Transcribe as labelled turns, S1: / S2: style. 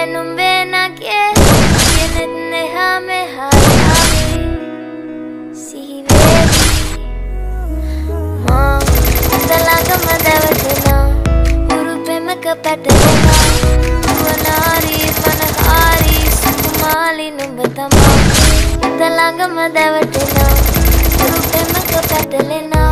S1: නුඹේ නගේ කියනෙත් නෙහා මෙහා යාවේ සිහි වේවි මා අතලඟම දැවටෙනා උරු පෙමක පැටලෙනා නුවනාරි මනහාරි සුකුමාලි නුඹ තමා අතලඟම දැවටෙනා උරු පෙමක පැටලෙනා